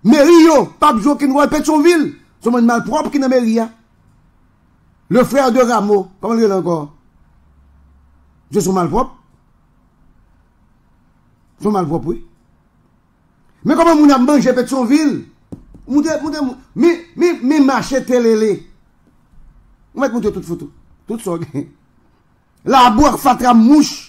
Mairie, Pape Joaquin Roy Pétionville, c'est un malpropre qui est dans la mairie. Le frère de Rameau, comment il est encore? Je suis malpropre. Ils sont malpropres, oui. Mais comment on a mangé Pétionville? Mais marché télé. On va te montrer toute photo. Toute sorte. La boire fatra mouche.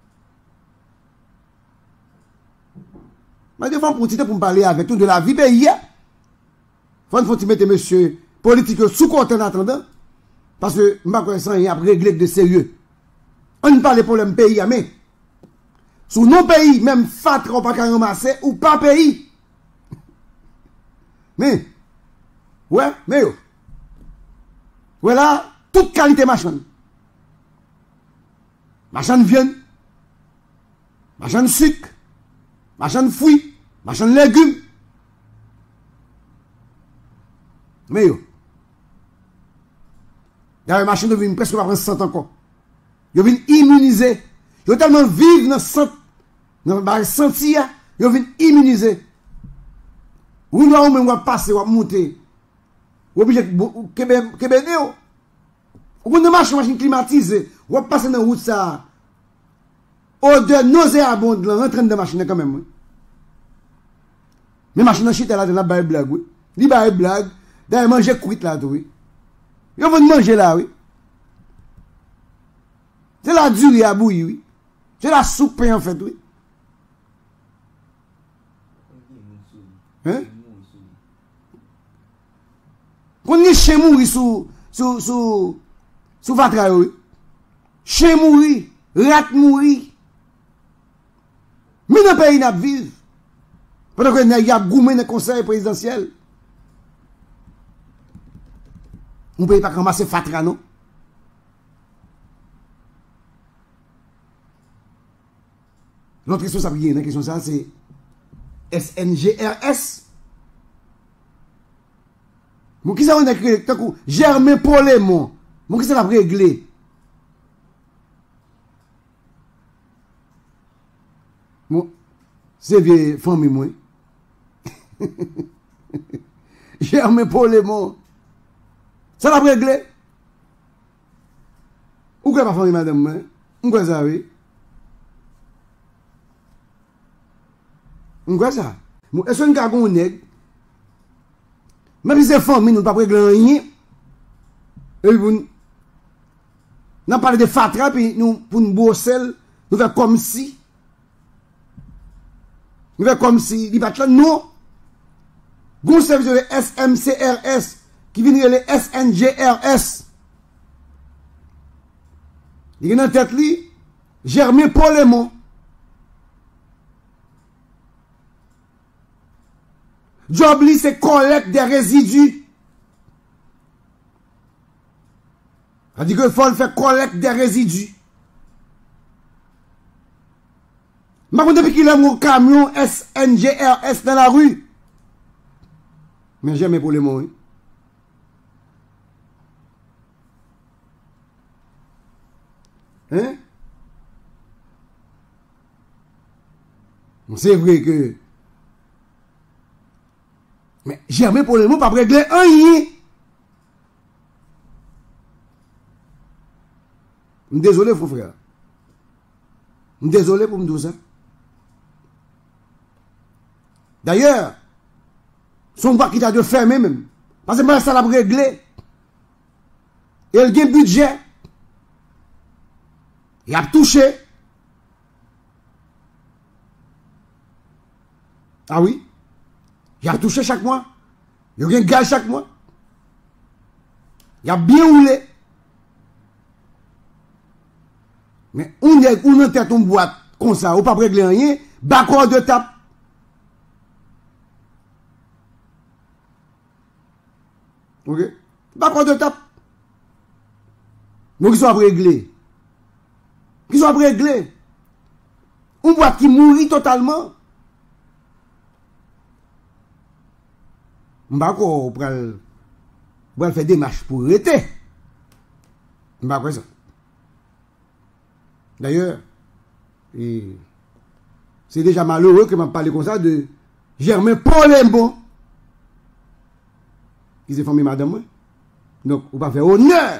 Je vais pour me parler avec tout de la vie pays. Faut mettre monsieur politique sous compte en attendant. Parce que je ne connais rien à régler de sérieux. On ne parle des problèmes pays, mais sous nos pays, même fatra ou pas ramasser ou pas pays. Mais, ouais, mais yo. Voilà, toute qualité machin. Machin viande, machin sucre, machin fruits, machin légumes. Mais yo. D'ailleurs, machin de vin presque pas prendre 100 encore. Yo vin immuniser. Yo tellement vivre dans 100, dans le senti, yo vin immuniser. Ou nous on passer, on monter. Ou obligé que ou une machine climatisée, ou passer dans route ça. Odeur nauséabonde rentre dans machine quand même. Mais machine chite là dans la blague oui. Li ba blague, d'ailleurs manger cuite là tout oui. Yo vont manger là oui. C'est la durée à bouillir oui. C'est la soupe en fait oui. Hein? Qu'on y chien mourir sous vatra oui. Chien mourir, rat mourir. Mais dans le pays n'a vivre. Pendant que y a goumé dans le conseil présidentiel. On ne peut pas ramasser fatra non. L'autre question ça la question ça c'est SNGRS. Mon qui ça on a créé tant que Germain Polémon. Mon qui ça l'a réglé. Bon, c'est vieux famille moi. Germain Polémon. Ça l'a réglé. Ou quoi pas famille madame moi? On quoi ça oui? On quoi ça? Est-ce qu'on a un nègre? Même si c'est famille, nous ne pouvons pas régler rien. Et puis, nous parlons de fatra, puis nous, pour nous bosser, nous faisons comme si. Nous faisons comme si, il là, non. Nous service de SMCRS, qui vient de les SNGRS. Il y a dans la tête, Germain Polémon. Job li c'est collecte des résidus. Ça dit que il faut faire collecte des résidus. Mais depuis qu'il a mon camion SNGRS dans la rue. Mais jamais pour les mots. Hein? C'est vrai que mais jamais pour le mot, pas régler rien. Désolé, frère. Désolé pour me dire ça. D'ailleurs, son bois qui t'a de fermer même. Parce que moi, ça l'a réglé. Et il y a un budget. Il a touché. Ah oui? Il a touché chaque mois. Il y a un gaz chaque mois. Il a bien roulé. Mais on a tête une boîte comme ça, ou pas régler rien, backward de tape. Ok? Backward de tape. Donc ils sont réglés. Ils sont réglés. Une boîte qui mourit totalement. Je ne vais pas faire des marches pour arrêter. Je ne vais pas ça. D'ailleurs, c'est déjà malheureux que je parle comme ça de Germain Polémon. qui s'est formé madame moi. Donc, on va faire honneur.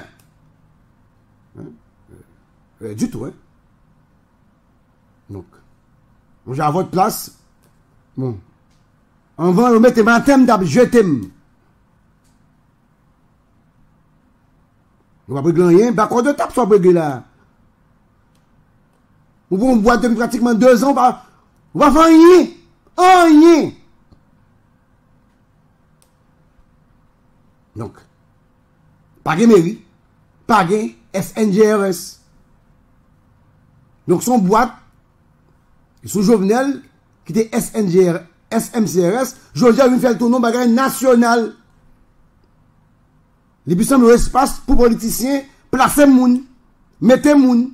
Hein? Du tout, hein. Donc, j'ai à votre place. Bon. On va vous mettre ma thème d'ab, je t'aime. On va pas rien, bah, quand de tape soit brigué là. Ou bon, on boit depuis pratiquement 2 ans, on va faire rien. Rien. Donc, pas de mairie, pas de SNGRS. Donc, son boîte, sous Jovenel, qui était SMCRS, Jovenel vient faire le tournoi bagage national. Les puissants de l'espace pour politiciens, placer moun, mettez moun.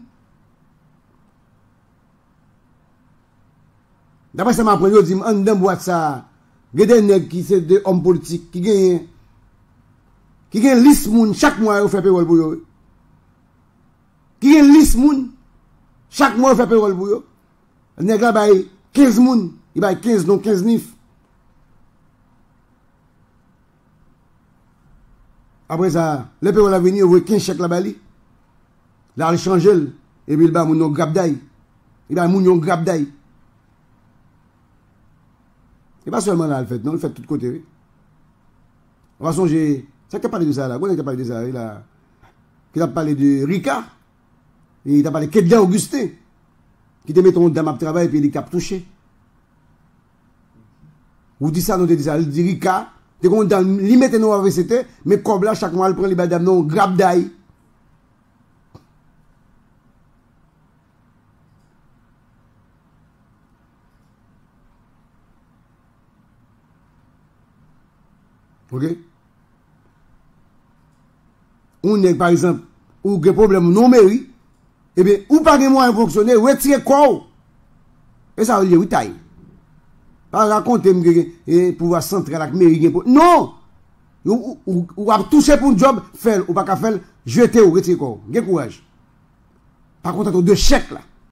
D'après ça, m'a appris, je dis, on dans boîte ça, il y a des nègres qui sont des hommes politiques, qui gagnent liste moun, chaque mois, on fait payroll pour eux. Qui gagnent liste moun, chaque mois, on fait payroll pour eux. Le nègre là, 15 moun, il va 15, donc 15 nif. Après ça, le payroll à venir, on voit 15 chèques là-bas. Là, il change, et puis il va moun yon grab d'ail. Il va moun yon grab d'ail. Et pas seulement là, le fait, non, le fait de tous côtés. On va songer. C'est qui a parlé de ça là? Qui a parlé de ça? Il a parlé de Rika. Et il a parlé de Kedja Augustin. Qui te met ton dame à travail et puis il a touché. Ou dit ça, non, dit ça. Il dit Rika. Tu es dans limite non AVCT, mais comme là, chaque mois, il prend les badam non, grab d'ail. Ok? On est, par exemple, ou des problèmes non mairie, eh bien, ou pas de moyens fonctionner, retirer quoi? Et ça veut dire, oui, taille. Pas raconter, pouvoir centrer la mairie. Non! Ou à toucher pour un job, faire, ou pas qu'à faire, jeter ou retirer quoi? Quel courage. Par contre, de chèques là.